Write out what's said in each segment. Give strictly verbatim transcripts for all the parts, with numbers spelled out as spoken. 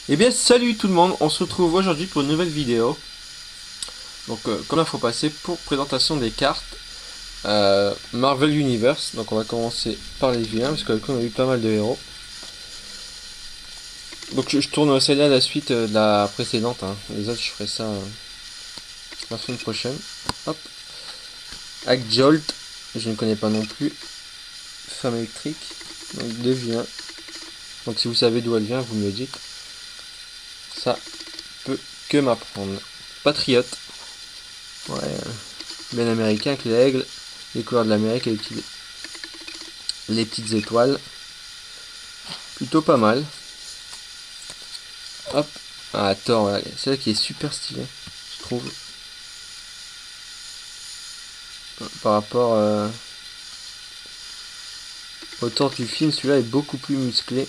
Eh bien salut tout le monde, on se retrouve aujourd'hui pour une nouvelle vidéo. Donc euh, comme la fois passée, pour présentation des cartes euh, Marvel Universe. Donc on va commencer par les vilains parce qu'avec on a eu pas mal de héros. Donc je, je tourne celle-là à la suite euh, de la précédente, hein. Les autres je ferai ça euh, la semaine prochaine. Hop. Hack Jolt, je ne connais pas non plus. Femme électrique, donc deux vilains. Donc si vous savez d'où elle vient, vous me le dites. Ça peut que m'apprendre. Patriote. Ouais, euh, bien américain avec l'aigle, les couleurs de l'Amérique et les, petits, les petites étoiles. Plutôt pas mal. Hop. Ah, Thor, voilà. C'est là qui est super stylé, je trouve. Par rapport euh, au Thor du film, celui-là est beaucoup plus musclé.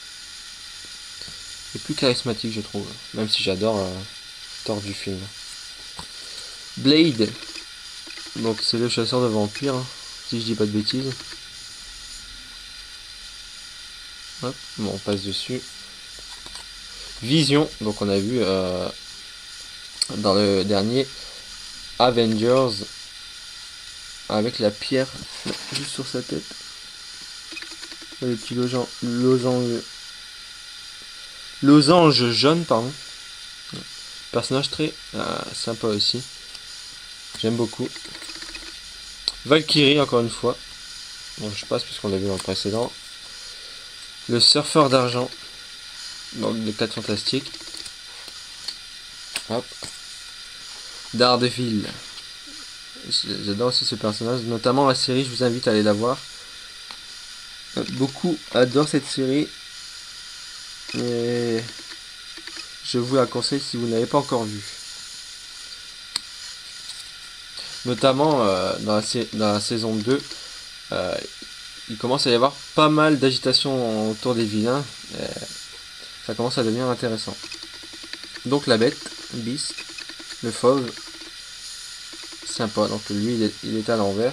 Et plus charismatique, je trouve. Même si j'adore euh, Thor du film. Blade. Donc c'est le chasseur de vampires, hein, si je dis pas de bêtises. Hop. Bon, on passe dessus. Vision, donc on a vu euh, dans le dernier Avengers avec la pierre juste sur sa tête, le petit losange, losange, losange jaune, pardon. Personnage très euh, sympa aussi, j'aime beaucoup. Valkyrie encore une fois, bon, je passe puisqu'on l'a vu dans le précédent. Le surfeur d'argent, donc les quatre fantastiques. Hop. Daredevil. J'adore aussi ce personnage, notamment la série, je vous invite à aller la voir. Beaucoup adorent cette série et je vous la conseille si vous n'avez pas encore vu. Notamment euh, dans, la, dans la saison deux, euh, il commence à y avoir pas mal d'agitation autour des vilains. Et ça commence à devenir intéressant. Donc la bête, Beast, le fauve, sympa. Donc lui il est, il est à l'envers.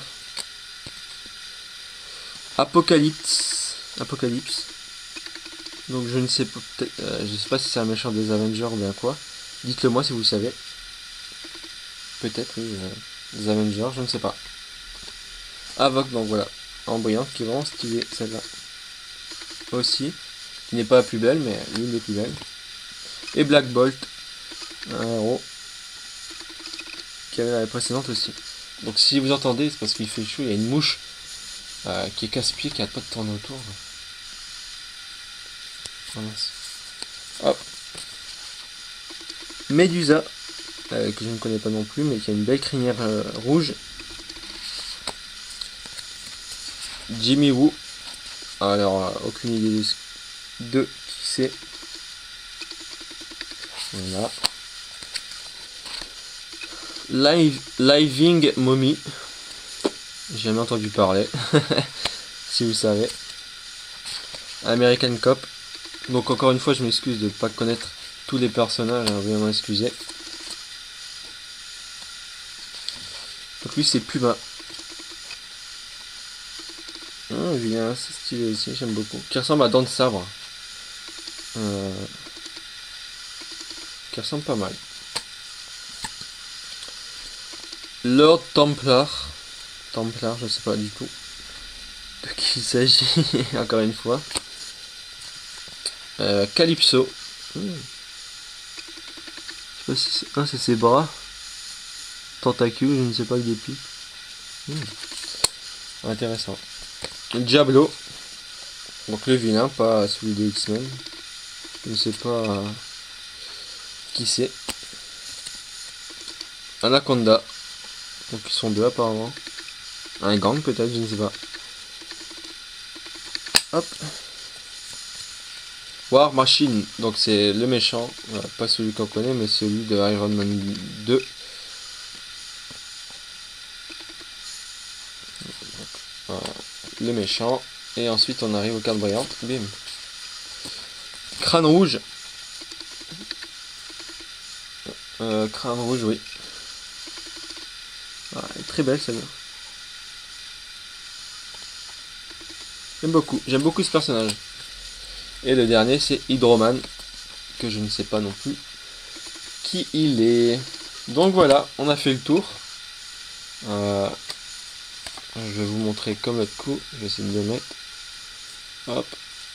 Apocalypse, Apocalypse. Donc je ne sais pas, euh, je sais pas si c'est un méchant des Avengers ou bien quoi. Dites-le moi si vous savez. Peut-être oui, euh, des Avengers, je ne sais pas. Avoc, donc voilà, en brillante, qui est vraiment stylée celle-là. Aussi, qui n'est pas la plus belle, mais l'une des plus belles. Et Black Bolt, un héros qui avait la précédente aussi. Donc si vous entendez, c'est parce qu'il fait chaud, il y a une mouche euh, qui est casse-pied, qui n'arrête pas de tourner autour. Oh, hop. Medusa, euh, que je ne connais pas non plus, mais qui a une belle crinière euh, rouge. Jimmy Woo, alors euh, aucune idée de qui c'est. Voilà. Live, Living Mommy, j'ai jamais entendu parler, si vous savez. American Cop, donc encore une fois je m'excuse de ne pas connaître tous les personnages, hein, veuillez m'en excuser. Donc lui c'est Puma. Ah, vilain, c'est stylé aussi, j'aime beaucoup. Qui ressemble à Dents de Sabre. Euh, qui ressemble pas mal. Lord Templar. Templar, je sais pas du tout de qui il s'agit, encore une fois. Euh, Calypso. Hmm. Je sais pas si c'est... Ah, c'est ses bras. Tentacules, je ne sais pas, avec des pics. Hmm. Intéressant. Diablo. Donc le vilain, pas celui des X-Men. Je ne sais pas euh, qui c'est. Anaconda. Donc ils sont deux apparemment. Un gang peut-être, je ne sais pas. Hop. War Machine, donc c'est le méchant, voilà, pas celui qu'on connaît, mais celui de Iron Man deux. Voilà, le méchant. Et ensuite on arrive aux cartes brillantes. Bim. Crâne rouge. Euh, crâne rouge, oui. Ah, elle est très belle celle-là. J'aime beaucoup, j'aime beaucoup ce personnage. Et le dernier c'est Hydroman. que je ne sais pas non plus qui il est. Donc voilà, on a fait le tour. Euh, je vais vous montrer comme l'autre coup. Je vais essayer de le mettre. Hop.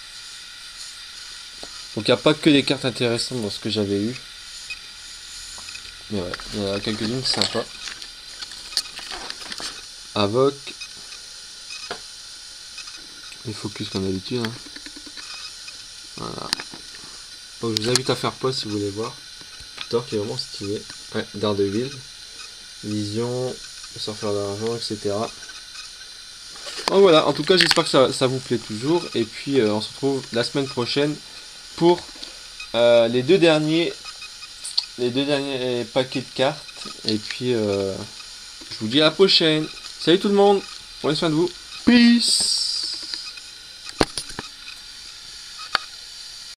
Donc il n'y a pas que des cartes intéressantes dans ce que j'avais eu. Mais ouais, il y en a quelques-unes sympas. Avoc. Les focus comme d'habitude. Hein. Voilà. Donc je vous invite à faire pause si vous voulez voir. Thor qui est vraiment stylé. Ouais, Daredevil. Vision, surfeur d'argent, et cetera. Donc voilà, en tout cas j'espère que ça, ça vous plaît toujours. Et puis euh, on se retrouve la semaine prochaine pour euh, les deux derniers les deux derniers paquets de cartes. Et puis euh, je vous dis à la prochaine. Salut tout le monde, prenez soin de vous. Peace.